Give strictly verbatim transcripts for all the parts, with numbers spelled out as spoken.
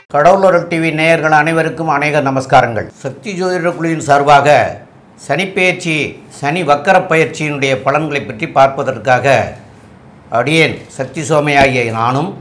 கடவுளர் TV நேயர்கள் அனைவருக்கும் அநேக நமஸ்காரங்கள். சக்தி ஜோதிட குழுவின் சார்பாக சனிப்பெயர்ச்சி சனி வக்கர பயிற்சியினுடைய பலன்களை பற்றி பார்ப்பதற்காக அடியேன் சக்தி சோமையாகிய நானும்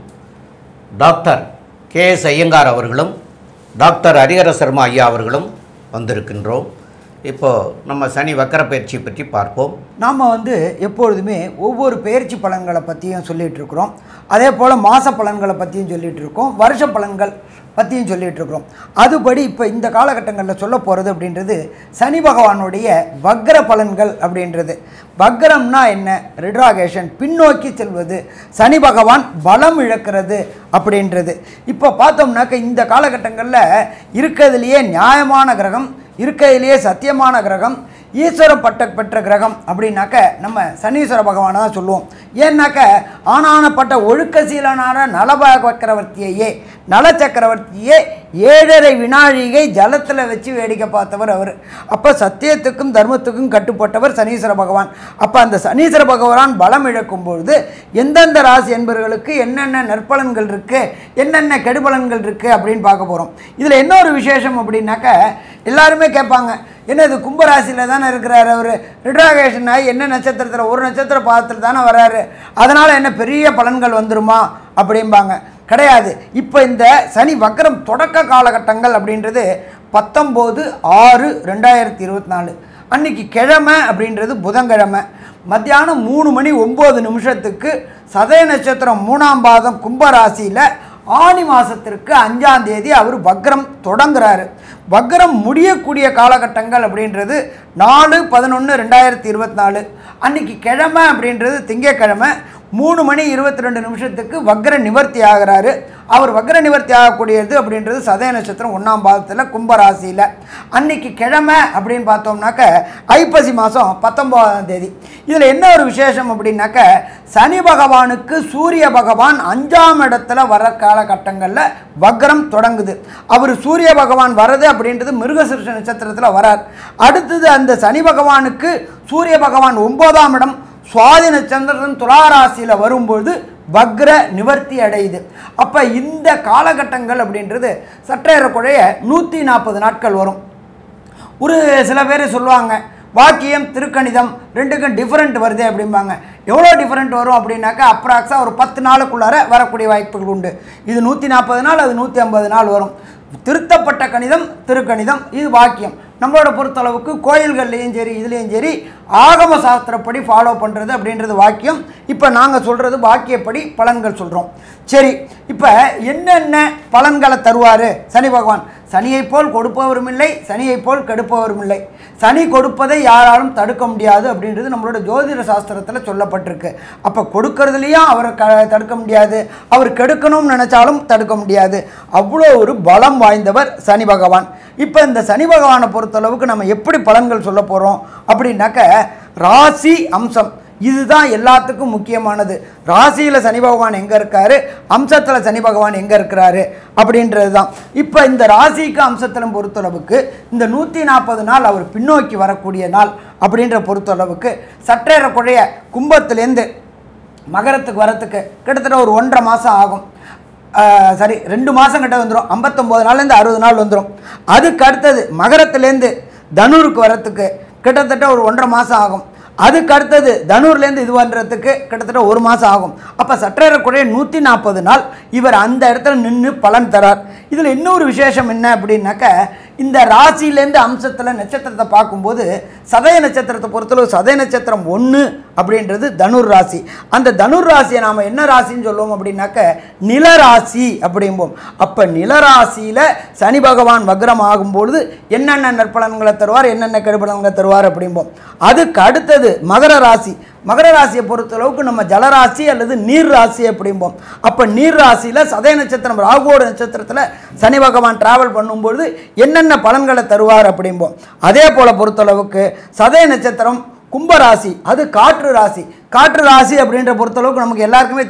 டாக்டர் கே எஸ் ஐயங்கார் அவர்களும் டாக்டர் ஹரிஹர சர்மா ஐயா அவர்களும் வந்திருக்கின்றோம். இப்போது நம்ம சனி வக்கர பயிற்சி பற்றி பார்ப்போம். நாம் வந்து எப்பொழுதுமே ஒவ்வொரு பயிற்சி பலன்களை பற்றியும் சொல்லிகிட்டு இருக்கிறோம். அதே போல் மாத பலன்களை பற்றியும் சொல்லிகிட்டு இருக்கோம், வருஷ பலன்கள் பற்றியும் சொல்லிகிட்டு இருக்கிறோம். அதுபடி இப்போ இந்த காலகட்டங்களில் சொல்ல போகிறது அப்படின்றது சனி பகவானுடைய வக்ர பலன்கள் அப்படின்றது. வக்ரம்னா என்ன? ரிட்ராகேஷன், பின்னோக்கி செல்வது, சனி பகவான் பலம் இழக்கிறது அப்படின்றது. இப்போ பார்த்தோம்னாக்க இந்த காலகட்டங்களில் இருக்கிறதுலையே நியாயமான கிரகம், இருக்கிறதுலையே சத்தியமான கிரகம், ஈஸ்வர பட்ட பெற்ற கிரகம் அப்படின்னாக்க நம்ம சனீஸ்வர பகவானை தான் சொல்லுவோம். ஏன்னாக்க ஆனானப்பட்ட ஒழுக்கசீலனான நலப சக்கரவர்த்தியையே நல சக்கரவர்த்தியே ஏழரை வினாழிகை ஜலத்தில் வச்சு வேடிக்கை பார்த்தவர் அவர். அப்போ சத்தியத்துக்கும் தர்மத்துக்கும் கட்டுப்பட்டவர் சனீஸ்வர பகவான். அப்போ அந்த சனீஸ்வர பகவான் பலம் இழக்கும் பொழுது எந்தெந்த ராசி என்பவர்களுக்கு என்னென்ன நற்பலன்கள் இருக்குது, என்னென்ன கெடுபலன்கள் இருக்குது அப்படின்னு பார்க்க போகிறோம். இதில் என்ன ஒரு விசேஷம் அப்படின்னாக்க எல்லாருமே கேட்பாங்க, என்ன இது கும்பராசியில் தானே இருக்கிறார் அவர், ரிட்ராகேஷன் ஆகி என்ன நட்சத்திரத்தில் ஒரு நட்சத்திர பாதத்தில் தானே வர்றாரு, அதனால் என்ன பெரிய பலன்கள் வந்துருமா அப்படிம்பாங்க. கிடையாது. இப்போ இந்த சனி வக்கரம் தொடக்க காலகட்டங்கள் அப்படின்றது பத்தொம்போது ஆறு ரெண்டாயிரத்தி இருபத்தி நாலு அன்றைக்கி கிழமை அப்படின்றது புதன்கிழமை மத்தியானம் மூணு மணி ஒம்பது நிமிஷத்துக்கு சதய நட்சத்திரம் மூணாம் பாதம் கும்பராசியில் ஆனி மாதத்திற்கு அஞ்சாம் தேதி அவர் வக்ரம் தொடங்குறாரு. வக்ரம் முடியக்கூடிய காலகட்டங்கள் அப்படின்றது நாலு பதினொன்று ரெண்டாயிரத்தி இருபத்தி நாலு அன்றைக்கி கிழமை அப்படின்றது திங்கக்கிழமை மூணு மணி இருபத்தி ரெண்டு நிமிஷத்துக்கு வக்ர நிவர்த்தி ஆகிறாரு. அவர் வக்ர நிவர்த்தி ஆகக்கூடியது அப்படின்றது சதய நட்சத்திரம் ஒன்றாம் பாதத்தில் கும்பராசியில் அன்றைக்கி கிழமை அப்படின்னு பார்த்தோம்னாக்க ஐப்பசி மாதம் பத்தொம்போதாம் தேதி. இதில் என்ன ஒரு விசேஷம் அப்படின்னாக்க சனி பகவானுக்கு சூரிய பகவான் அஞ்சாம் இடத்துல வர காலகட்டங்களில் வக்ரம் தொடங்குது. அவர் சூரிய பகவான் வர்றது அப்படின்றது மிருகசீரிஷ நட்சத்திரத்தில் வரார். அடுத்தது அந்த சனி பகவானுக்கு சூரிய பகவான் ஒன்பதாம் இடம் சுவாதி நட்சத்திரம் துளாராசியில் வரும்பொழுது வக்ர நிவர்த்தி அடையுது. அப்போ இந்த காலகட்டங்கள் அப்படின்றது சற்றேறக்குறைய நூற்றி நாற்பது நாட்கள் வரும். ஒரு சில பேர் சொல்லுவாங்க வாக்கியம் திருக்கணிதம் ரெண்டுக்கும் டிஃப்ரெண்ட் வருது அப்படிம்பாங்க. எவ்வளோ டிஃப்ரெண்ட் வரும் அப்படின்னாக்கா அப்ராக்ஸாக ஒரு பத்து நாளுக்குள்ளார வரக்கூடிய வாய்ப்புகள் உண்டு. இது நூற்றி நாற்பது நாள், அது நூற்றி ஐம்பது நாள் வரும். திருத்தப்பட்ட கணிதம் திருக்கணிதம், இது வாக்கியம். நம்மளோட பொறுத்தளவுக்கு கோயில்கள்லேயும் சரி இதுலேயும் சரி ஆகம சாஸ்திரப்படி ஃபாலோ பண்ணுறது அப்படின்றது வாக்கியம். இப்போ நாங்கள் சொல்கிறது வாக்கியப்படி பலன்கள் சொல்கிறோம். சரி, இப்போ என்னென்ன பலன்களை தருவார் சனி பகவான்? சனியை போல் கொடுப்பவரும் இல்லை, சனியை போல் கெடுப்பவரும் இல்லை. சனி கொடுப்பதை யாராலும் தடுக்க முடியாது அப்படின்றது நம்மளோட ஜோதிட சாஸ்திரத்தில் சொல்லப்பட்டிருக்கு. அப்போ கொடுக்கறதுலையும் அவரை க தடுக்க முடியாது, அவர் கெடுக்கணும்னு நினச்சாலும் தடுக்க முடியாது. அவ்வளோ ஒரு பலம் வாய்ந்தவர் சனி பகவான். இப்போ இந்த சனி பகவானை பொறுத்தளவுக்கு நம்ம எப்படி பலன்கள் சொல்ல போகிறோம் அப்படின்னாக்க ராசி அம்சம் இதுதான் எல்லாத்துக்கும் முக்கியமானது. ராசியில் சனி பகவான் எங்கே இருக்காரு, அம்சத்தில் சனி பகவான் எங்கே இருக்கிறாரு அப்படின்றது தான். இப்போ இந்த ராசிக்கு அம்சத்தில் பொறுத்தளவுக்கு இந்த நூற்றி நாற்பது நாள் அவர் பின்னோக்கி வரக்கூடிய நாள் அப்படின்ற பொறுத்தளவுக்கு சற்றேறக்குறைய கும்பத்துலேருந்து மகரத்துக்கு வரத்துக்கு கிட்டத்தட்ட ஒரு ஒன்றரை மாதம் ஆகும். சரி, ரெண்டு மாதம் கிட்ட வந்துடும். ஐம்பத்தொம்போது நாள்லேருந்து அறுபது நாள் வந்துடும். அதுக்கு அடுத்தது மகரத்துலேருந்து தனுருக்கு வரத்துக்கு கிட்டத்தட்ட ஒரு ஒன்றரை மாதம் ஆகும். அதுக்கு அடுத்தது தனூர்லேருந்து இது பண்ணுறதுக்கு கிட்டத்தட்ட ஒரு மாதம் ஆகும். அப்போ சற்றேறக்குறைய நூற்றி நாற்பது நாள் இவர் அந்த இடத்துல நின்று பலன் தரார். இதில் இன்னொரு விசேஷம் என்ன அப்படின்னாக்க இந்த ராசியிலேருந்து அம்சத்தில் நட்சத்திரத்தை பார்க்கும்போது சதய நட்சத்திரத்தை பொறுத்தளவு சதய நட்சத்திரம் ஒன்று அப்படின்றது தனுர் ராசி. அந்த தனுர் ராசியை நாம் என்ன ராசின்னு சொல்லுவோம் அப்படின்னாக்க நிலராசி அப்படிம்போம். அப்போ நிலராசியில் சனி பகவான் வக்ரம் ஆகும்பொழுது என்னென்ன நற்பலன்களை தருவார், என்னென்ன கெடுபலன்களை தருவார் அப்படிம்போம். அதுக்கு அடுத்தது மகர ராசி. மகர ராசியை பொறுத்தளவுக்கு நம்ம ஜலராசி அல்லது நீர் ராசி அப்படிம்போம். அப்போ நீர் ராசியில் சதய நட்சத்திரம் ராகுவோட நட்சத்திரத்தில் சனி பகவான் டிராவல் பண்ணும்பொழுது என்னென்ன பலன்களை தருவார் அப்படிம்போம். அதே போல் பொறுத்தளவுக்கு சதய நட்சத்திரம் கும்பராசி, அது காற்று ராசி. காற்று ராசி அப்படின்ற பொறுத்தளவுக்கு நமக்கு எல்லாருக்குமே தெரியும்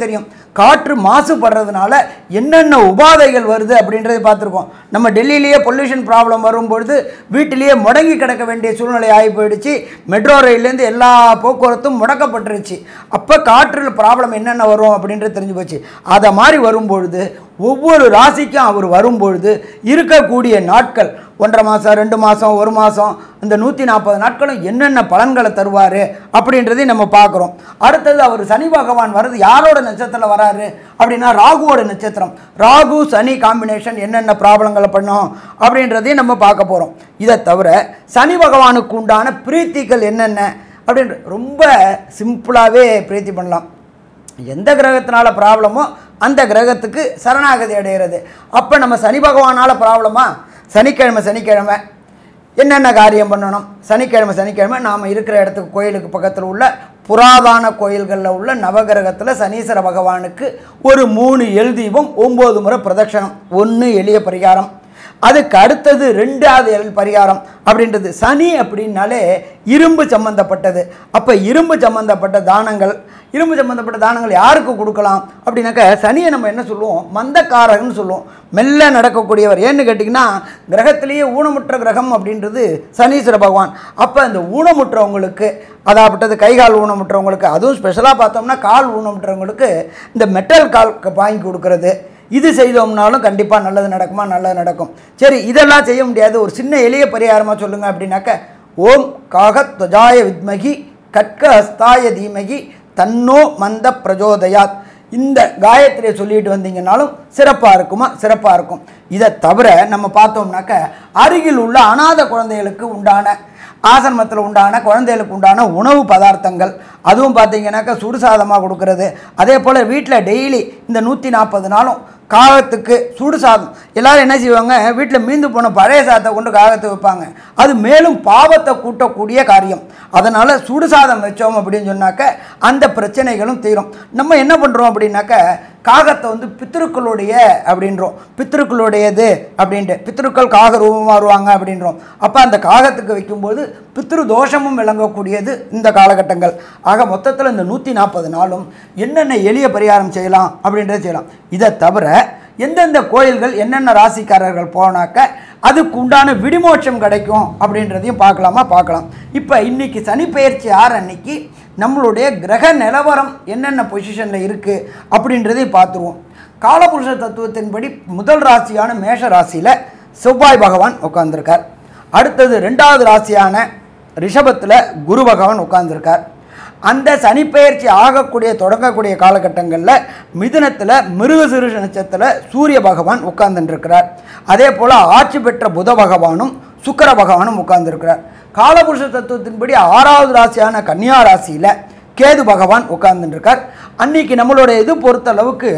காற்று மாசுபடுறதுனால என்னென்ன உபாதைகள் வருது அப்படின்றத பார்த்துருக்கோம். நம்ம டெல்லியிலேயே பொல்யூஷன் ப்ராப்ளம் வரும்பொழுது வீட்டிலேயே முடங்கி கிடக்க வேண்டிய சூழ்நிலை ஆகி போயிடுச்சு. மெட்ரோ ரயிலேருந்து எல்லா போக்குவரத்தும் முடக்கப்பட்டுருச்சு. அப்போ காற்றில் ப்ராப்ளம் என்னென்ன வரும் அப்படின்றது தெரிஞ்சு போச்சு. அதை மாதிரி வரும்பொழுது ஒவ்வொரு ராசிக்கும் அவர் வரும்பொழுது இருக்கக்கூடிய நாட்கள் ஒன்றரை மாதம் ரெண்டு மாதம் ஒரு மாதம் இந்த நூற்றி நாற்பது நாட்களும் என்னென்ன பலன்களை தருவார் அப்படின்றதையும் நம்ம பார்க்குறோம். அடுத்தது அவர் சனி பகவான் வர்றது யாரோட நட்சத்திரத்தில் வராரு அப்படின்னா ராகுவோட நட்சத்திரம். ராகு சனி காம்பினேஷன் என்னென்ன ப்ராப்ளங்களை பண்ணோம் அப்படின்றதையும் நம்ம பார்க்க போகிறோம். இதை தவிர சனி பகவானுக்கு உண்டான பிரீத்திகள் என்னென்ன அப்படின்ற ரொம்ப சிம்பிளாகவே பிரீத்தி பண்ணலாம். எந்த கிரகத்தினால ப்ராப்ளமோ அந்த கிரகத்துக்கு சரணாகதி அடைகிறது. அப்போ நம்ம சனி பகவானால் ப்ராப்ளமா சனிக்கிழமை சனிக்கிழமை என்னென்ன காரியம் பண்ணணும், சனிக்கிழமை சனிக்கிழமை நாம் இருக்கிற இடத்துக்கு கோயிலுக்கு பக்கத்தில் உள்ள புராதான கோயில்களில் உள்ள நவகிரகத்தில் சனீஸ்வர பகவானுக்கு ஒரு மூணு எல் தீபம் ஒம்பது முறை பிரதட்சணம் ஒன்று எளிய பரிகாரம். அதுக்கு அடுத்தது ரெண்டாவது எல் பரிகாரம் அப்படின்றது. சனி அப்படின்னாலே இரும்பு சம்பந்தப்பட்டது. அப்போ இரும்பு சம்பந்தப்பட்ட தானங்கள் இரும்பு சம்பந்தப்பட்ட தானங்கள் யாருக்கு கொடுக்கலாம் அப்படின்னாக்க சனியை நம்ம என்ன சொல்லுவோம், மந்தக்காரகன்னு சொல்லுவோம். மெல்ல நடக்கக்கூடியவர். ஏன்னு கேட்டிங்கன்னா கிரகத்திலேயே ஊனமுற்ற கிரகம் அப்படின்றது சனீஸ்வர பகவான். அப்போ இந்த ஊனமுற்றவங்களுக்கு அதாப்பட்டது கைகால் ஊனமுற்றவங்களுக்கு, அதுவும் ஸ்பெஷலாக பார்த்தோம்னா கால் ஊனமுற்றவங்களுக்கு இந்த மெட்டல் கால் வாங்கி கொடுக்கறது, இது செய்தோம்னாலும் கண்டிப்பாக நல்லது நடக்குமா, நல்லது நடக்கும். சரி, இதெல்லாம் செய்ய முடியாது, ஒரு சின்ன எளிய பரிகாரமாக சொல்லுங்கள் அப்படின்னாக்க ஓம் காகத்வஜாய வித்மகி கட்க ஹஸ்தாய தீமகி தன்னோ மந்த பிரஜோதயாத் இந்த காயத்ரியை சொல்லிட்டு வந்தீங்கன்னாலும் சிறப்பாக இருக்குமா, சிறப்பாக இருக்கும். இதை தவிர நம்ம பார்த்தோம்னாக்க அருகில் உள்ள அநாத குழந்தைகளுக்கு உண்டான ஆசிரமத்தில் உண்டான குழந்தைகளுக்கு உண்டான உணவு பதார்த்தங்கள் அதுவும் பார்த்தீங்கன்னாக்கா சுடுசாதமாக கொடுக்கறது. அதே போல் வீட்டில் டெய்லி இந்த நூற்றி நாற்பது நாளும் காகத்துக்கு சுடு சாதம். எல்லோரும் என்ன செய்வாங்க, வீட்டில் மீந்து போன பழைய சாதத்தை கொண்டு காகத்துக்கு வைப்பாங்க. அது மேலும் பாவத்தை கூட்டக்கூடிய காரியம். அதனால் சுடு சாதம் வச்சோம் அப்படின்னு சொன்னாக்க அந்த பிரச்சனைகளும் தீரும். நம்ம என்ன பண்ணுறோம் அப்படின்னாக்க காகத்தை வந்து பித்திருக்களுடைய அப்படின்றோம், பித்திருக்களுடையது அப்படின்ட்டு பித்திருக்கள் காக ரூபமாக வருவாங்க அப்படின்றோம். அப்போ அந்த காகத்துக்கு வைக்கும்போது பித்ரு தோஷமும் விளங்கக்கூடியது இந்த காலகட்டங்கள். ஆக மொத்தத்தில் இந்த நூற்றி நாற்பது நாளும் என்னென்ன எளிய பரிகாரம் செய்யலாம் அப்படின்றத செய்யலாம். இதை தவிர எந்தெந்த கோயில்கள் என்னென்ன ராசிக்காரர்கள் போனாக்க அதுக்கு உண்டான விடிமோட்சம் கிடைக்கும் அப்படின்றதையும் பார்க்கலாமா, பார்க்கலாம். இப்போ இன்றைக்கி சனி பெயர்ச்சி ஆறு அன்னைக்கு நம்மளுடைய கிரக நிலவரம் என்னென்ன பொசிஷனில் இருக்குது அப்படின்றதையும் பார்த்துருவோம். காலபுருஷ தத்துவத்தின்படி முதல் ராசியான மேஷ ராசியில் செவ்வாய் பகவான் உட்கார்ந்துருக்கார். அடுத்தது ரெண்டாவது ராசியான ரிஷபத்தில் குரு பகவான் உட்கார்ந்துருக்கார். அந்த சனிப்பெயர்ச்சி ஆகக்கூடிய தொடங்கக்கூடிய காலகட்டங்களில் மிதுனத்தில் மிருகசீரிஷ நட்சத்திரத்தில் சூரிய பகவான் உட்கார்ந்துருக்கிறார். அதே போல் ஆட்சி பெற்ற புத பகவானும் சுக்கிர பகவானும் உட்கார்ந்துருக்கிறார். காலபுருஷ தத்துவத்தின்படி ஆறாவது ராசியான கன்னியா ராசியில் கேது பகவான் உட்கார்ந்துருக்கார். அன்றைக்கி நம்மளோட இது பொறுத்தளவுக்கு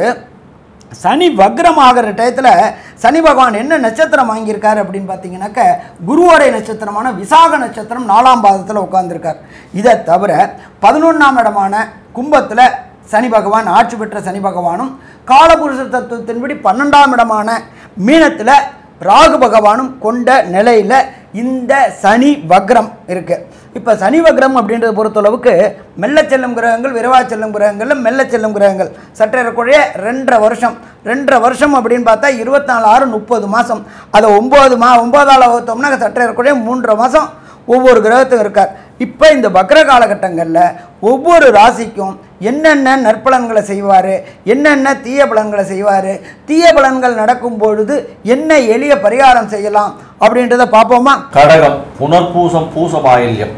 சனி வக்ரம் ஆகிற டயத்தில் சனி பகவான் என்ன நட்சத்திரம் வாங்கியிருக்கார் அப்படின்னு பார்த்தீங்கன்னாக்க குருவோடைய நட்சத்திரமான விசாக நட்சத்திரம் நாலாம் பாதத்தில் உட்கார்ந்துருக்கார். இதை தவிர பதினொன்றாம் இடமான கும்பத்தில் சனி பகவான் ஆட்சி பெற்ற சனி பகவானும் காலபுருஷ தத்துவத்தின்படி பன்னெண்டாம் இடமான மீனத்தில் ராகு பகவானும் கொண்ட நிலையில் இந்த சனி வக்ரம் இருக்குது. இப்போ சனி வக்ரம் அப்படின்றத பொறுத்தளவுக்கு மெல்ல செல்லும் கிரகங்கள் விரைவாக செல்லும் கிரகங்களில் மெல்ல செல்லும் கிரகங்கள் சற்றேறக்குறைய ரெண்டரை வருஷம் ரெண்டரை வருஷம் அப்படின்னு பார்த்தா இருபத்தி நாலு ஆறு முப்பது மாதம் அதை ஒம்பது மா ஒம்பதால் வகுத்தோம்னா சற்றேறக்குறைய மூன்றரை மாதம் ஒவ்வொரு கிரகத்துக்கும் இருக்கார். இப்போ இந்த வக்ர காலகட்டங்களில் ஒவ்வொரு ராசிக்கும் என்னென்ன நற்பலன்களை செய்வார், என்னென்ன தீய பலன்களை செய்வார், தீய பலன்கள் நடக்கும் பொழுது என்ன எளிய பரிகாரம் செய்யலாம் அப்படின்றத பார்ப்போமா. கடகம் புனர்பூசம் பூசம் ஆயில்யம்.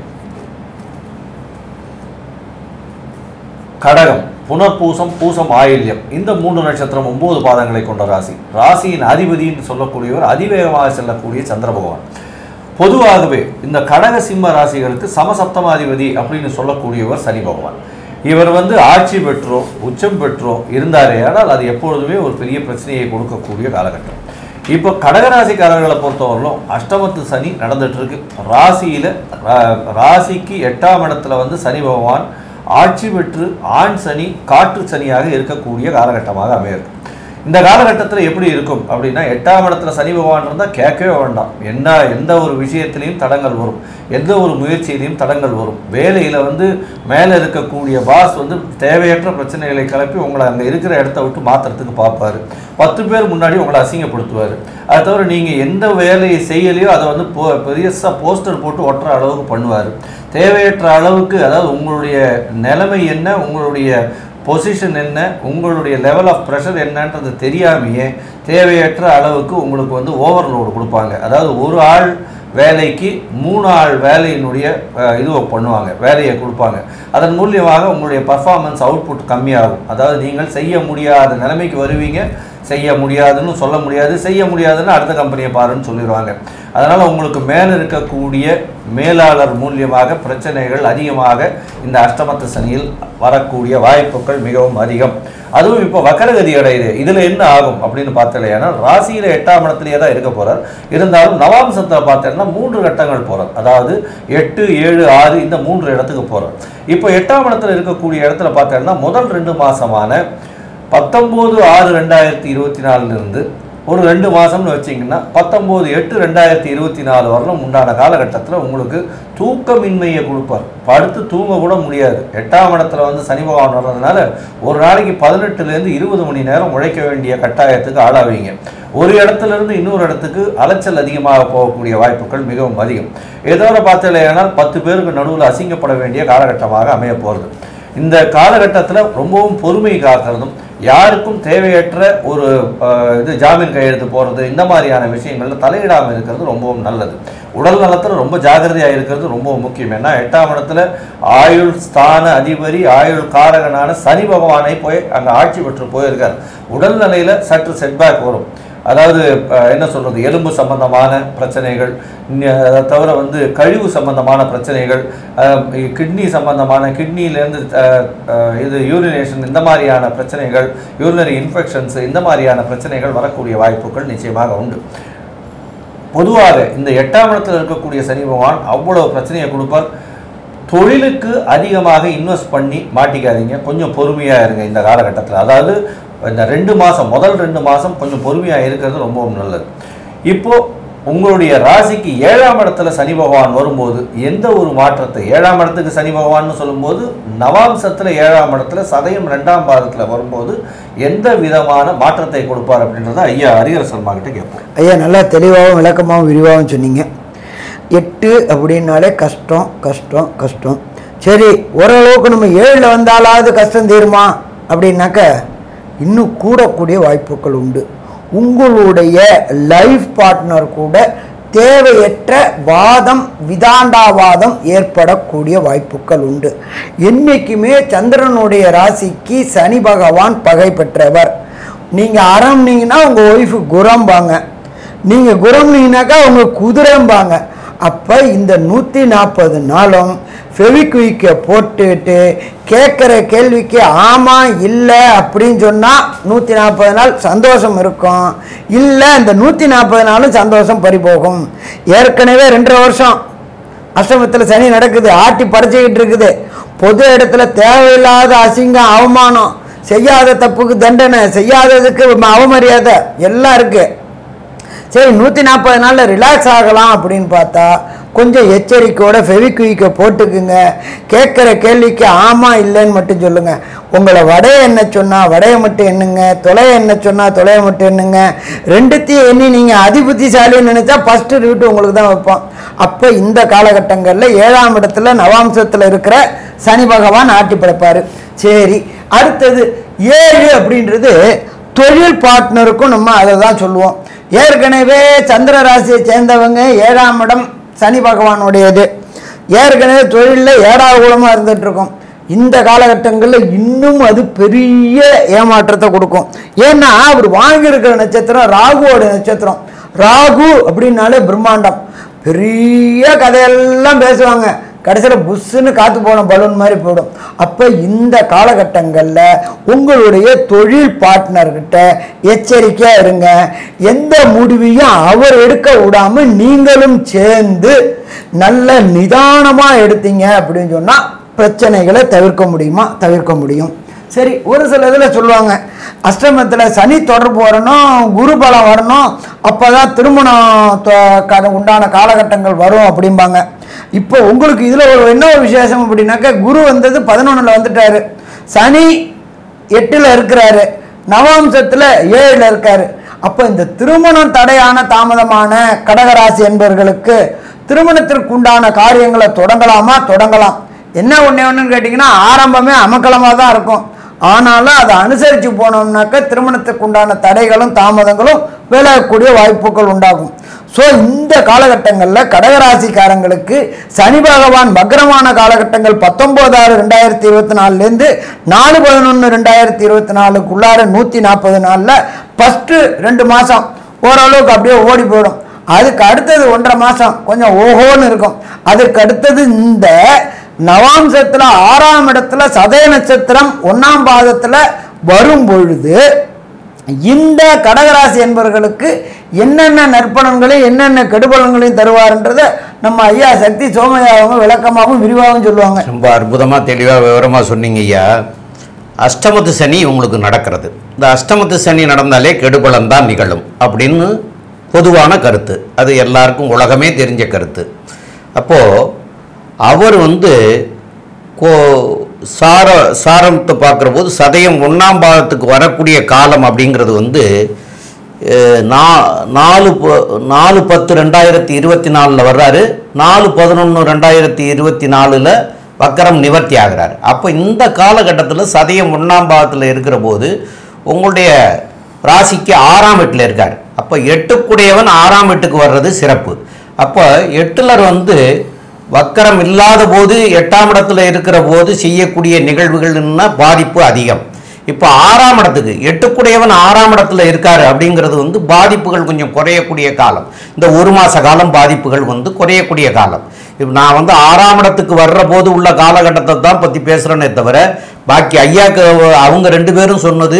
கடகம் புனர்பூசம் பூசம் ஆயில்யம் இந்த மூன்று நட்சத்திரம் ஒன்பது பாதங்களை கொண்ட ராசி. ராசியின் அதிபதி என்று சொல்லக்கூடியவர் அதிவேகமாக செல்லக்கூடிய சந்திர பகவான். பொதுவாகவே இந்த கடக சிம்ம ராசிகளுக்கு சமசப்தமாதிபதி அப்படின்னு சொல்லக்கூடியவர் சனி பகவான். இவர் வந்து ஆட்சி பெற்றோ உச்சம் பெற்றோ இருந்தாரே ஆனால் அது எப்பொழுதுமே ஒரு பெரிய பிரச்சனையை கொடுக்கக்கூடிய காலகட்டம். இப்போ கடகராசிக்காரர்களை பொறுத்தவரையிலும் அஷ்டமத்து சனி நடந்துட்டு இருக்கு. ராசியில் ராசிக்கு எட்டாம் இடத்துல வந்து சனி பகவான் ஆட்சி பெற்று ஆண் சனி காற்று சனியாக இருக்கக்கூடிய காலகட்டமாக அமையிருக்கு. இந்த காலகட்டத்தில் எப்படி இருக்கும் அப்படின்னா, எட்டாம் இடத்துல சனி பகவான் இருந்தால் கேட்கவே வேண்டாம். என்ன எந்த ஒரு விஷயத்திலையும் தடங்கள் வரும், எந்த ஒரு முயற்சியிலையும் தடங்கள் வரும். வேலையில் வந்து மேலே இருக்கக்கூடிய பாஸ் வந்து தேவையற்ற பிரச்சனைகளை கிளப்பி உங்களை அங்கே இருக்கிற இடத்த விட்டு மாற்றுறதுக்கு பார்ப்பார். பத்து பேர் முன்னாடி உங்களை அசிங்கப்படுத்துவார். அதை தவிர நீங்கள் எந்த வேலையை செய்யலையோ அதை வந்து போ பெரியசாக போஸ்டர் போட்டு ஒட்டுற அளவுக்கு பண்ணுவார். தேவையற்ற அளவுக்கு, அதாவது உங்களுடைய நிலைமை என்ன, உங்களுடைய பொசிஷன் என்ன, உங்களுடைய லெவல் ஆஃப் ப்ரெஷர் என்னன்றது தெரியாமையே தேவையற்ற அளவுக்கு உங்களுக்கு வந்து ஓவர்லோடு கொடுப்பாங்க. அதாவது ஒரு ஆள் வேலைக்கு மூணு ஆள் வேலையினுடைய இதுவை பண்ணுவாங்க, வேலையை கொடுப்பாங்க. அதன் மூலியமாக உங்களுடைய பர்ஃபார்மன்ஸ் அவுட்புட் கம்மியாகும். அதாவது நீங்கள் செய்ய முடியாத நிலைமைக்கு வருவீங்க. செய்ய முடியாதுன்னு சொல்ல முடியாது, செய்ய முடியாதுன்னு அடுத்த கம்பெனியை பாருன்னு சொல்லிடுவாங்க. அதனால் உங்களுக்கு மேலே இருக்கக்கூடிய மேலாளர் மூலியமாக பிரச்சனைகள் அதிகமாக இந்த அஷ்டமத்து சனியில் வரக்கூடிய வாய்ப்புகள் மிகவும் அதிகம். அதுவும் இப்போ வக்கரகதி அடையுது. இதில் என்ன ஆகும் அப்படின்னு பார்த்தலையானா, ராசியில் எட்டாம் இடத்துலேயே தான் இருக்க போகிறார். இருந்தாலும் நவாம்சத்தை பார்த்தேன்னா மூன்று கட்டங்கள் போகிறார். அதாவது எட்டு ஏழு ஆறு இந்த மூன்று இடத்துக்கு போகிறார். இப்போ எட்டாம் இடத்துல இருக்கக்கூடிய இடத்துல பார்த்தேன்னா முதல் ரெண்டு மாதமான பத்தொம்போது ஆறு ரெண்டாயிரத்தி இருபத்தி நாலுலேருந்து ஒரு ரெண்டு மாதம்னு வச்சிங்கன்னா பத்தொம்போது எட்டு ரெண்டாயிரத்தி இருபத்தி நாலு வரலும் உண்டான காலகட்டத்தில் உங்களுக்கு தூக்கமின்மையை கொடுப்பார். படுத்து தூங்க கூட முடியாது. எட்டாம் இடத்துல வந்து சனி பகவான் வர்றதுனால ஒரு நாளைக்கு பதினெட்டுலேருந்து இருபது மணி நேரம் உழைக்க வேண்டிய கட்டாயத்துக்கு ஆளாவீங்க. ஒரு இடத்துலேருந்து இன்னொரு இடத்துக்கு அலைச்சல் அதிகமாக போகக்கூடிய வாய்ப்புகள் மிகவும் அதிகம். ஏதோ பார்த்தலையானால் பத்து பேருக்கு நடுவில் அசிங்கப்பட வேண்டிய காலகட்டமாக அமைய போகிறது. இந்த காலகட்டத்தில் ரொம்பவும் பொறுமை காக்கிறதும், யாருக்கும் தேவையற்ற ஒரு இது ஜாமீன் கையெழுத்து போகிறது, இந்த மாதிரியான விஷயங்களில் தலையிடாமல் இருக்கிறது ரொம்பவும் நல்லது. உடல் நலத்தில் ரொம்ப ஜாகிரதையாக இருக்கிறது ரொம்பவும் முக்கியம். ஏன்னா எட்டாம் இடத்துல ஆயுள் ஸ்தான அதிபதி, ஆயுள் காரகனான சனி பகவானை போய் அங்கே ஆட்சி பெற்று போயிருக்கார். உடல்நிலையில் சற்று செட்பேக் வரும். அதாவது என்ன சொல்கிறது, எலும்பு சம்பந்தமான பிரச்சனைகள், அதை தவிர வந்து கழிவு சம்பந்தமான பிரச்சனைகள், கிட்னி சம்பந்தமான கிட்னிலேருந்து இது யூரினேஷன், இந்த மாதிரியான பிரச்சனைகள், யூரினரி இன்ஃபெக்ஷன்ஸ், இந்த மாதிரியான பிரச்சனைகள் வரக்கூடிய வாய்ப்புகள் நிச்சயமாக உண்டு. பொதுவாக இந்த எட்டாம் இடத்தில் இருக்கக்கூடிய சனி பகவான் அவ்வளோ பிரச்சனையை கொடுப்பார். தொழிலுக்கு அதிகமாக இன்வெஸ்ட் பண்ணி மாட்டிக்காதீங்க. கொஞ்சம் பொறுமையாக இருங்க இந்த காலகட்டத்தில். அதாவது இந்த ரெண்டு மாதம் முதல் ரெண்டு மாதம் கொஞ்சம் பொறுமையாக இருக்கிறது ரொம்பவும் நல்லது. இப்போது உங்களுடைய ராசிக்கு ஏழாம் இடத்துல சனி பகவான் வரும்போது எந்த ஒரு மாற்றத்தை, ஏழாம் இடத்துக்கு சனி பகவான்னு சொல்லும்போது நவாம்சத்தில் ஏழாம் இடத்துல சதயம் ரெண்டாம் பாதத்தில் வரும்போது எந்த விதமான மாற்றத்தை கொடுப்பார் அப்படின்றத ஐயா ஹரிஹர சர்மா கிட்ட கேட்போம். ஐயா நல்லா தெளிவாகவும் விளக்கமாகவும் விரிவாகவும் சொன்னீங்க. எட்டு அப்படின்னாலே கஷ்டம் கஷ்டம் கஷ்டம். சரி, ஓரளவுக்கு நம்ம ஏழில் வந்தாலாவது கஷ்டம் தீருமா அப்படின்னாக்க இன்னும் கூடக்கூடிய வாய்ப்புகள் உண்டு. உங்களுடைய லைஃப் பார்ட்னர் கூட தேவையற்ற வாதம், விதாண்டாவாதம் ஏற்படக்கூடிய வாய்ப்புகள் உண்டு. என்றைக்குமே சந்திரனுடைய ராசிக்கு சனி பகவான் பகை பெற்றவர். நீங்கள் அறம்னீங்கன்னா உங்கள் ஒய்ஃபு குரம்பாங்க, நீங்கள் குரம்னீங்கனாக்கா உங்க குதிரம்பாங்க. அப்போ இந்த நூற்றி நாற்பது நாளும் ஃபெவிக்விக்கை போட்டுட்டு கேட்குற கேள்விக்கு ஆமாம் இல்லை அப்படின்னு சொன்னால் நூற்றி நாற்பது நாள் சந்தோஷம் இருக்கும். இல்லை இந்த நூற்றி நாற்பது நாளும் சந்தோஷம் பறிபோகும். ஏற்கனவே ரெண்டரை வருஷம் அஷ்டமத்தில் சனி நடக்குது, ஆட்டி படைச்சிக்கிட்டு இருக்குது. பொது இடத்துல தேவையில்லாத அசிங்கம், அவமானம், செய்யாத தப்புக்கு தண்டனை, செய்யாததுக்கு அவமரியாதை எல்லாம் இருக்குது. சரி, நூற்றி நாற்பது நாளில் ரிலாக்ஸ் ஆகலாம் அப்படின்னு பார்த்தா கொஞ்சம் எச்சரிக்கையோட ஃபெவிக்விக்கை போட்டுக்குங்க. கேட்குற கேள்விக்கு ஆமாம் இல்லைன்னு மட்டும் சொல்லுங்கள். உங்களை வடைய என்ன சொன்னால் வடையை மட்டும் எண்ணுங்க, தொலையை என்ன சொன்னால் தொலையை மட்டும் எண்ணுங்க. ரெண்டுத்தையும் எண்ணி நீங்கள் அதிபுத்திசாலின்னு நினச்சா ஃபஸ்ட்டு ரூட்டு உங்களுக்கு தான் வைப்போம். அப்போ இந்த காலகட்டங்களில் ஏழாம் இடத்துல நவாம்சத்தில் இருக்கிற சனி பகவான் ஆட்டி படைப்பார். சரி, அடுத்தது ஏழு அப்படின்றது தொழில் பார்ட்னருக்கும் நம்ம அதை தான் சொல்லுவோம். ஏற்கனவே சந்திர ராசியை சேர்ந்தவங்க ஏழாம் இடம் சனி பகவானுடையது. ஏற்கனவே தொழிலில் ஏழாவது குலமாக இருந்துகிட்ருக்கோம். இந்த காலகட்டங்களில் இன்னும் அது பெரிய ஏமாற்றத்தை கொடுக்கும். ஏன்னா அவர் வாங்கியிருக்கிற நட்சத்திரம் ராகுவோட நட்சத்திரம். ராகு அப்படின்னாலே பிரம்மாண்டம், பெரிய கதையெல்லாம் பேசுவாங்க, கடைசியில் புஷ்ஷுன்னு காற்று போன பலூன் மாதிரி போயிடும். அப்போ இந்த காலகட்டங்களில் உங்களுடைய தொழில் பார்ட்னர்கிட்ட எச்சரிக்கையாக இருங்க. எந்த முடிவையும் அவர் எடுக்க விடாமல் நீங்களும் சேர்ந்து நல்ல நிதானமாக எடுத்தீங்க அப்படின்னு சொன்னால் பிரச்சனைகளை தவிர்க்க முடியுமா? தவிர்க்க முடியும். சரி, ஒரு சில இதில் சொல்லுவாங்க அஷ்டமத்தில் சனி தொடர்பு வரணும், குரு பலம் வரணும், அப்போ தான் திருமணம் உண்டான காலகட்டங்கள் வரும் அப்படிம்பாங்க. இப்போ உங்களுக்கு இதில் ஒரு என்ன ஒரு விசேஷம் அப்படின்னாக்கா, குரு வந்தது பதினொன்றில் வந்துட்டார், சனி எட்டில் இருக்கிறாரு, நவாம்சத்தில் ஏழில் இருக்கார். அப்போ இந்த திருமணம் தடையான தாமதமான கடகராசி என்பவர்களுக்கு திருமணத்திற்குண்டான காரியங்களை தொடங்கலாமா? தொடங்கலாம். என்ன ஒன்று ஒன்றுன்னு கேட்டிங்கன்னா, ஆரம்பமே அமக்கலமாக தான் இருக்கும். ஆனாலும் அதை அனுசரித்து போனோம்னாக்க திருமணத்துக்கு உண்டான தடைகளும் தாமதங்களும் விலகக்கூடிய வாய்ப்புகள் உண்டாகும். ஸோ இந்த காலகட்டங்களில் கடகராசிக்காரங்களுக்கு சனி பகவான் வக்ரமான காலகட்டங்கள் பத்தொம்போது ஆறு ரெண்டாயிரத்தி இருபத்தி நாலுலேருந்து நாலு பதினொன்று ரெண்டாயிரத்தி இருபத்தி நாலுக்குள்ளார நூற்றி நாற்பது நாளில் ஃபஸ்ட்டு ரெண்டு மாதம் ஓரளவுக்கு அப்படியே ஓடி போயிடும். அதுக்கு அடுத்தது ஒன்றரை மாதம் கொஞ்சம் ஓஹோன்னு இருக்கும். அதுக்கு அடுத்தது இந்த நவாம்சத்தில் ஆறாம் இடத்துல சதய நட்சத்திரம் ஒன்றாம் பாதத்தில் வரும் பொழுது இந்த கடகராசி என்பவர்களுக்கு என்னென்ன நற்பலன்களையும் என்னென்ன கெடுபலன்களையும் தருவார்ன்றதை நம்ம ஐயா சக்தி சோமையாகவும் விளக்கமாகவும் விரிவாகவும் சொல்லுவாங்க. ரொம்ப அற்புதமாக தெளிவாக விவரமாக சொன்னீங்க ஐயா. அஷ்டமத்து சனி உங்களுக்கு நடக்கிறது. இந்த அஷ்டமத்து சனி நடந்தாலே கெடுபலன் தான் நிகழும் அப்படின்னு பொதுவான கருத்து. அது எல்லாருக்கும் உலகமே தெரிஞ்ச கருத்து. அப்போது அவர் வந்து கோ சார சாரத்தை பார்க்குற போது சதயம் ஒன்றாம் பாதத்துக்கு வரக்கூடிய காலம் அப்படிங்கிறது வந்து நா நாலு நாலு பத்து ரெண்டாயிரத்தி இருபத்தி நாலில் வர்றாரு, நாலு பதினொன்று ரெண்டாயிரத்தி இருபத்தி நாலில் வக்கரம் நிவர்த்தி ஆகிறார். அப்போ இந்த காலகட்டத்தில் சதயம் ஒன்றாம் பாதத்தில் இருக்கிற போது உங்களுடைய ராசிக்கு ஆறாம் வீட்டில் இருக்கார். அப்போ எட்டுக்குடையவன் ஆறாம் வீட்டுக்கு வர்றது சிறப்பு. அப்போ எட்டுலர் வந்து வக்கரம் இல்லாத போது எட்டாம் இடத்துல இருக்கிற போது செய்யக்கூடிய நிகழ்வுகள்னா பாதிப்பு அதிகம். இப்போ ஆறாம் இடத்துக்கு எட்டுக்குடையவன் ஆறாம் இடத்துல இருக்காரு அப்படிங்கிறது வந்து பாதிப்புகள் கொஞ்சம் குறையக்கூடிய காலம். இந்த ஒரு மாத காலம் பாதிப்புகள் வந்து குறையக்கூடிய காலம். இப்போ நான் வந்து ஆறாம் இடத்துக்கு வர்ற போது உள்ள காலகட்டத்தை தான் பற்றி பேசுகிறேன்னே தவிர பாக்கி ஐயாக்கு அவங்க ரெண்டு பேரும் சொன்னது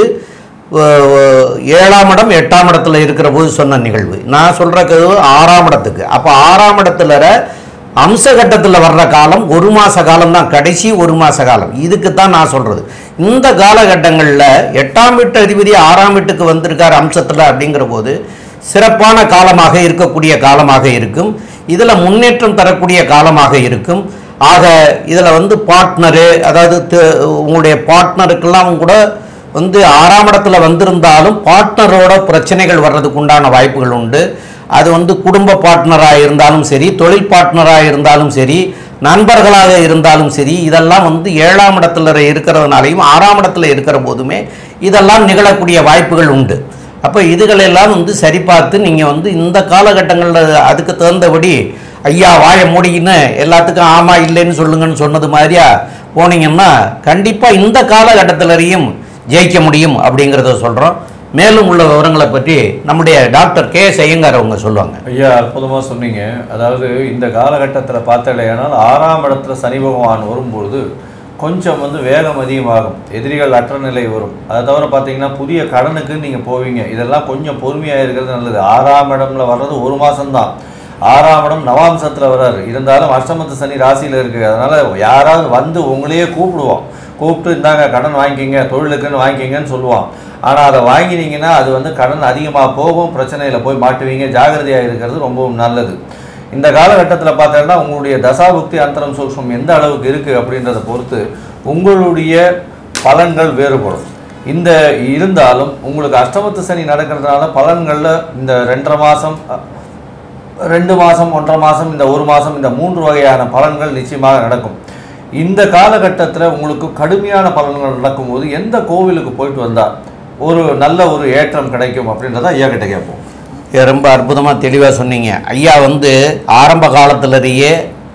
ஏழாம் இடம் எட்டாம் இடத்துல இருக்கிற போது சொன்ன நிகழ்வு. நான் சொல்கிறது ஆறாம் இடத்துக்கு. அப்போ ஆறாம் இடத்துல அம்சகட்டத்தில் வர்ற காலம் ஒரு மாத காலம் தான், கடைசி ஒரு மாத காலம். இதுக்கு தான் நான் சொல்கிறது. இந்த காலகட்டங்களில் எட்டாம் வீட்டு அதிபதி ஆறாம் வீட்டுக்கு வந்திருக்கார் அம்சத்தில் அப்படிங்கிற போது சிறப்பான காலமாக இருக்கக்கூடிய காலமாக இருக்கும். இதில் முன்னேற்றம் தரக்கூடிய காலமாக இருக்கும். ஆக இதில் வந்து பார்ட்னரு, அதாவது உங்களுடைய பார்ட்னருக்கெல்லாம் கூட வந்து ஆறாம் இடத்துல வந்திருந்தாலும் பார்ட்னரோட பிரச்சனைகள் வர்றதுக்கு உண்டான வாய்ப்புகள் உண்டு. அது வந்து குடும்ப பார்ட்னராக இருந்தாலும் சரி, தொழில் பார்ட்னராக இருந்தாலும் சரி, நண்பர்களாக இருந்தாலும் சரி, இதெல்லாம் வந்து ஏழாம் இடத்துல இருக்கிறதுனாலையும் ஆறாம் இடத்துல இருக்கிற போதுமே இதெல்லாம் நிகழக்கூடிய வாய்ப்புகள் உண்டு. அப்போ இதுகளெல்லாம் வந்து சரி பார்த்து நீங்கள் வந்து இந்த காலகட்டங்களில் அதுக்கு தகுந்தபடி ஐயா வாய மூடிக்கின்னு எல்லாத்துக்கும் ஆமாம் இல்லைன்னு சொல்லுங்கன்னு சொன்னது மாதிரியா போனீங்கன்னா கண்டிப்பாக இந்த காலகட்டத்திலையும் ஜெயிக்க முடியும் அப்படிங்கிறத சொல்கிறோம். மேலும் உள்ள விவரங்களை பற்றி நம்முடைய டாக்டர் கே எஸ் ஐயங்கார் அவங்க சொல்லுவாங்க. ஐயா அற்புதமாக சொன்னீங்க. அதாவது இந்த காலகட்டத்தில் பார்த்தாலேயானால் ஆறாம் இடத்துல சனி பகவான் வரும்பொழுது கொஞ்சம் வந்து வேகம் அதிகமாகும், எதிரிகள் அற்ற நிலை வரும். அதை தவிர பார்த்தீங்கன்னா புதிய கடனுக்கு நீங்கள் போவீங்க. இதெல்லாம் கொஞ்சம் பொறுமையாக இருக்கிறது நல்லது. ஆறாம் இடம்ல வர்றது ஒரு மாதம்தான். ஆறாம் இடம் நவாம்சத்தில் வர்றாரு, இருந்தாலும் அஷ்டமத்து சனி ராசியில் இருக்குது. அதனால் யாராவது வந்து உங்களையே கூப்பிடுவோம், கூப்பிட்டு இந்தாங்க கடன் வாங்கிக்கிங்க, தொழிலுக்குன்னு வாங்கிக்கிங்கன்னு சொல்லுவான். ஆனால் அதை வாங்கினீங்கன்னா அது வந்து கடன் அதிகமாக போகும், பிரச்சனையில் போய் மாட்டுவீங்க. ஜாகிரதையாக இருக்கிறது ரொம்பவும் நல்லது. இந்த காலகட்டத்தில் பார்த்தோன்னா உங்களுடைய தசாபுக்தி அந்தரம் சூக்ஷ்மம் எந்த அளவுக்கு இருக்குது அப்படின்றத பொறுத்து உங்களுடைய பலன்கள் வேறுபடும். இந்த இருந்தாலும் உங்களுக்கு அஷ்டமத்து சனி நடக்கிறதுனால பலன்களில் இந்த ரெண்டரை மாதம் ரெண்டு மாதம் ஒன்றரை மாதம் இந்த ஒரு மாதம் இந்த மூன்று வகையான பலன்கள் நிச்சயமாக நடக்கும். இந்த காலகட்டத்தில் உங்களுக்கு கடுமையான பலன்கள் நடக்கும்போது எந்த கோவிலுக்கு போயிட்டு வந்தால் ஒரு நல்ல ஒரு ஏற்றம் கிடைக்கும் அப்படின்றத ஐயா கிட்ட கேட்போம். ரொம்ப அற்புதமாக தெளிவாக சொன்னீங்க ஐயா. வந்து ஆரம்ப காலத்திலேயே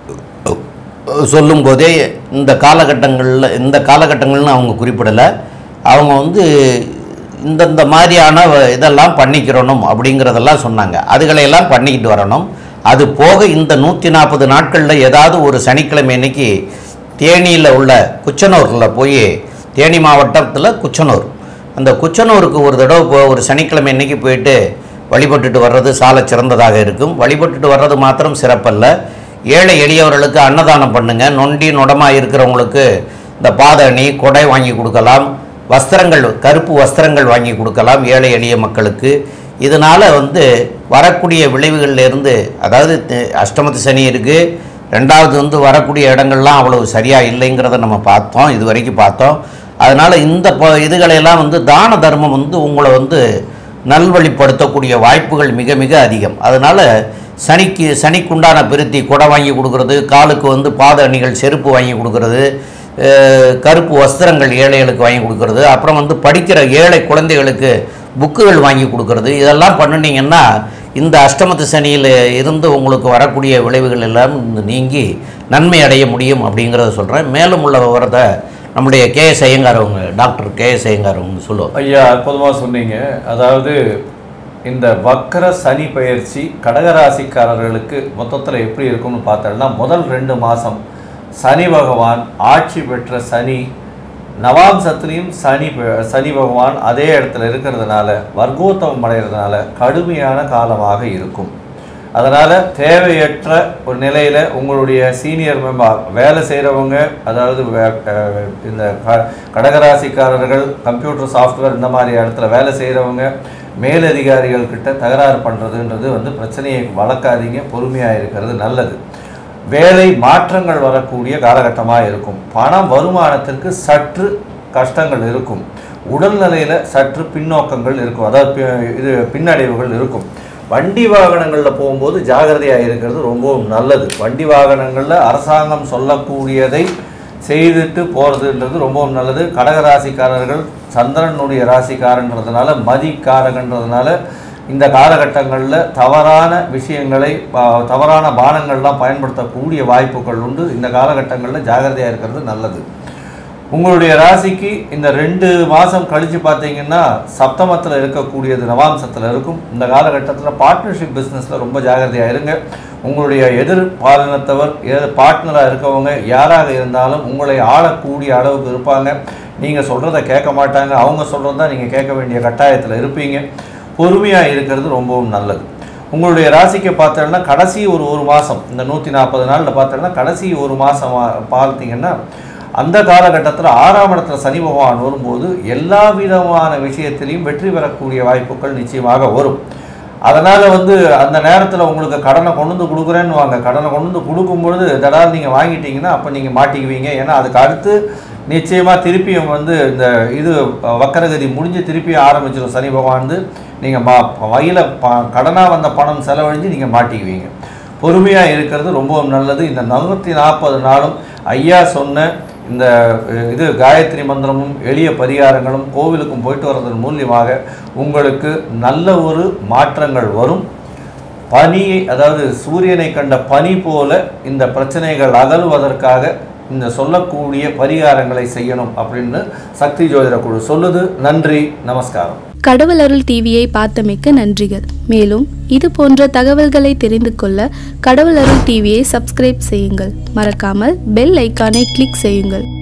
சொல்லும்போதே இந்த காலகட்டங்களில் இந்த காலகட்டங்கள்னு அவங்க குறிப்பிடலை. அவங்க வந்து இந்தந்த மாதிரியான இதெல்லாம் பண்ணிக்கிறணும் அப்படிங்கிறதெல்லாம் சொன்னாங்க. அதுகளையெல்லாம் பண்ணிக்கிட்டு வரணும். அது போக இந்த நூற்றி நாற்பது நாட்களில் ஏதாவது ஒரு சனிக்கிழமை அன்னைக்கு தேனியில் உள்ள குச்சனூரில் போய், தேனி மாவட்டத்தில் குச்சனூர், அந்த குச்சனூருக்கு ஒரு தடவை போ ஒரு சனிக்கிழமை அன்னைக்கு போயிட்டு வழிபட்டுட்டு வர்றது சால சிறந்ததாக இருக்கும். வழிபட்டுட்டு வர்றது மாத்திரம் சிறப்பல்ல, ஏழை எளியவர்களுக்கு அன்னதானம் பண்ணுங்கள். நொண்டி நொடமாக இருக்கிறவங்களுக்கு இந்த பாதணி கொடை வாங்கி கொடுக்கலாம். வஸ்திரங்கள் கருப்பு வஸ்திரங்கள் வாங்கி கொடுக்கலாம் ஏழை எளிய மக்களுக்கு. இதனால் வந்து வரக்கூடிய விளைவுகள்லேருந்து, அதாவது அஷ்டமத்து சனி இருக்குது, ரெண்டாவது வந்து வரக்கூடிய இடங்கள்லாம் அவ்வளவு சரியாக இல்லைங்கிறத நம்ம பார்த்தோம், இது வரைக்கும் பார்த்தோம். அதனால் இந்த ப இதுகளையெல்லாம் வந்து தான தர்மம் வந்து உங்களை வந்து நல்வழிப்படுத்தக்கூடிய வாய்ப்புகள் மிக மிக அதிகம். அதனால் சனிக்கு சனிக்குண்டான பிரித்தி கொடை வாங்கி கொடுக்குறது, காலுக்கு வந்து பாத அணிகள் செருப்பு வாங்கி கொடுக்குறது, கருப்பு வஸ்திரங்கள் ஏழைகளுக்கு வாங்கி கொடுக்குறது, அப்புறம் வந்து படிக்கிற ஏழை குழந்தைகளுக்கு புக்குகள் வாங்கி கொடுக்குறது, இதெல்லாம் பண்ணினீங்கன்னா இந்த அஷ்டமத்து சனியில் இருந்து உங்களுக்கு வரக்கூடிய விளைவுகள் எல்லாம் நீங்கி நன்மை அடைய முடியும் அப்படிங்கிறத சொல்கிறேன். மேலும் உள்ள விவரத்தை நம்முடைய கே எஸ் ஐயங்கார் அவங்க டாக்டர் கே எஸ் ஐயங்கார் அவங்க சொல்லுவோம். ஐயா, அற்புதமாக சொன்னீங்க. அதாவது இந்த வக்கர சனி பயிற்சி கடகராசிக்காரர்களுக்கு மொத்தத்தில் எப்படி இருக்கும்னு பார்த்தோம்னா, முதல் ரெண்டு மாதம் சனி பகவான் ஆட்சி பெற்ற சனி, நவாம்சத்துலேயும் சனி சனி பகவான் அதே இடத்துல இருக்கிறதுனால வர்க்கோத்தமம் அடைகிறதுனால கடுமையான காலமாக இருக்கும். அதனால் தேவையற்ற ஒரு நிலையில் உங்களுடைய சீனியர் மெம்பர் வேலை செய்கிறவங்க, அதாவது இந்த கடகராசிக்காரர்கள் கம்ப்யூட்டர் சாஃப்ட்வேர் இந்த மாதிரி இடத்துல வேலை செய்கிறவங்க மேலதிகாரிகள் கிட்ட தகராறு பண்ணுறதுன்றது வந்து பிரச்சனையை வளர்க்காதீங்க, பொறுமையாக இருக்கிறது நல்லது. வேலை மாற்றங்கள் வரக்கூடிய காலகட்டமாக இருக்கும். பணம் வருமானத்திற்கு சற்று கஷ்டங்கள் இருக்கும். உடல்நிலையில் சற்று பின்னோக்கங்கள் இருக்கும், அதாவது இது பின்னடைவுகள் இருக்கும். வண்டி வாகனங்களில் போகும்போது ஜாகிரதையாக இருக்கிறது ரொம்பவும் நல்லது. வண்டி வாகனங்களில் அரசாங்கம் சொல்லக்கூடியதை செய்துட்டு போகிறதுன்றது ரொம்பவும் நல்லது. கடகராசிக்காரர்கள் சந்திரனுடைய ராசிக்காரன்றதுனால, மதிக்காரகன்றதுனால இந்த காலகட்டங்களில் தவறான விஷயங்களை, தவறான பானங்கள்லாம் பயன்படுத்தக்கூடிய வாய்ப்புகள் உண்டு. இந்த காலகட்டங்களில் ஜாகிரதையாக இருக்கிறது நல்லது. உங்களுடைய ராசிக்கு இந்த ரெண்டு மாதம் கழித்து பார்த்தீங்கன்னா சப்தமத்தில் இருக்கக்கூடியது நவாம்சத்தில் இருக்கும். இந்த காலகட்டத்தில் பார்ட்னர்ஷிப் பிஸ்னஸில் ரொம்ப ஜாகிரதையாக இருங்க. உங்களுடைய எதிர் பாலினத்தவர் பார்ட்னராக இருக்கவங்க யாராக இருந்தாலும் உங்களை ஆளக்கூடிய அளவுக்கு இருப்பாங்க. நீங்கள் சொல்கிறத கேட்க மாட்டாங்க, அவங்க சொல்கிறது தான் நீங்கள் கேட்க வேண்டிய கட்டாயத்தில் இருப்பீங்க. பொறுமையாக இருக்கிறது ரொம்பவும் நல்லது. உங்களுடைய ராசிக்கு பார்த்தோம்னா கடைசி ஒரு ஒரு மாதம், இந்த நூற்றி நாற்பது நாளில் பார்த்தோம்னா கடைசி ஒரு மாதம் பார்த்தீங்கன்னா அந்த காலகட்டத்தில் ஆறாம் இடத்துல சனி பகவான் வரும்போது எல்லா விதமான விஷயத்திலையும் வெற்றி பெறக்கூடிய வாய்ப்புகள் நிச்சயமாக வரும். அதனால் வந்து அந்த நேரத்தில் உங்களுக்கு கடனை கொண்டு வந்து கொடுக்குறேன்னு வாங்க, கடனை கொண்டு வந்து கொடுக்கும்பொழுது தடால் நீங்கள் வாங்கிட்டீங்கன்னா அப்போ நீங்கள் மாட்டிக்குவீங்க. ஏன்னா அதுக்கு அடுத்து நிச்சயமாக திருப்பியும் வந்து இந்த இது வக்கரகதி முடிஞ்சு திருப்பியும் ஆரம்பிச்சிடும் சனி பகவான். வந்து நீங்கள் மா வகையில் ப கடனாக வந்த பணம் செலவழிஞ்சு நீங்கள் மாட்டிக்குவீங்க. பொறுமையாக இருக்கிறது ரொம்பவும் நல்லது. இந்த நூற்றி நாற்பது நாளும் ஐயா சொன்ன இந்த இது காயத்ரி மந்திரமும் எளிய பரிகாரங்களும் கோவிலுக்கும் போயிட்டு வர்றதன் மூலியமாக உங்களுக்கு நல்ல ஒரு மாற்றங்கள் வரும். பனியை, அதாவது சூரியனை கண்ட பனி போல இந்த பிரச்சனைகள் அகலுவதற்காக இந்த சொல்லக்கூடிய பரிகாரங்களை செய்யணும் அப்படின்னு சக்தி ஜோதிட குழு சொல்லுது. நன்றி, நமஸ்காரம். கடவுள் அருள் டிவியை பார்த்தமைக்க நன்றிகள். மேலும் இது போன்ற தகவல்களை தெரிந்து கொள்ள கடவுள் அருள் டிவியை சப்ஸ்கிரைப் செய்யுங்கள். மறக்காமல் பெல் ஐக்கானை கிளிக் செய்யுங்கள்.